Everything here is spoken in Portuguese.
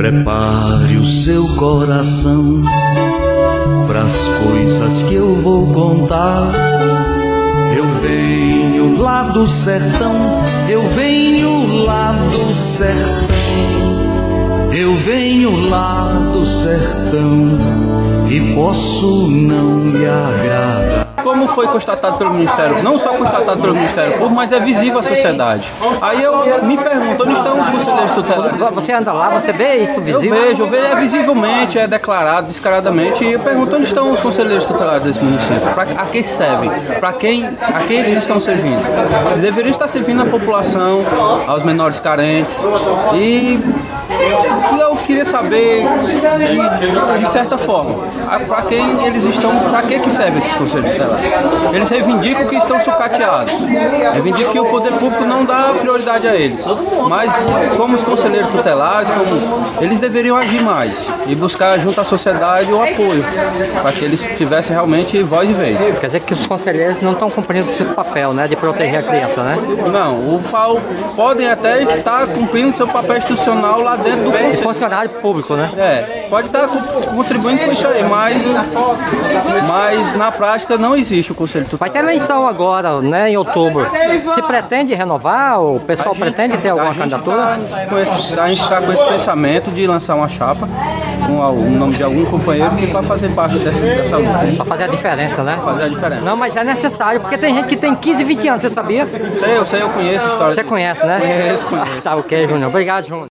Prepare o seu coração pras coisas que eu vou contar. Eu venho lá do sertão, eu venho lá do sertão, eu venho lá do sertão e posso não lhe agradar. Como foi constatado pelo Ministério, não só constatado pelo Ministério Público, mas é visível à sociedade. Aí eu me pergunto, onde estão os conselheiros tutelares? Você anda lá, você vê isso visível? Eu vejo, é visivelmente, é declarado, descaradamente, e eu pergunto, onde estão os conselheiros tutelares desse município? A quem servem? A quem eles estão servindo? Eles deveriam estar servindo à população, aos menores carentes, e eu queria saber, de certa forma, para quem eles estão, para que servem esses conselheiros tutelares? Eles reivindicam que estão sucateados, reivindicam que o poder público não dá prioridade a eles, mas como os conselheiros tutelares, eles deveriam agir mais e buscar junto à sociedade o apoio, para que eles tivessem realmente voz e vez. Quer dizer que os conselheiros não estão cumprindo o seu papel, né, de proteger a criança, né? Não, podem até estar cumprindo seu papel institucional lá dentro do conselho. Funcionário público, né? Pode estar contribuindo com isso aí, mas na prática não existe o conselho tutelar. Vai ter eleição agora, né, em outubro. Se pretende renovar? O pessoal pretende ter alguma candidatura? A gente está com esse pensamento de lançar uma chapa com o nome de algum companheiro que vai fazer parte dessa luta. Para fazer a diferença, né? Fazer a diferença. Não, mas é necessário, porque tem gente que tem 15, 20 anos, você sabia? Eu conheço a história. Você conhece, né? Conheço. Tá ok, Júnior. Obrigado, Júnior.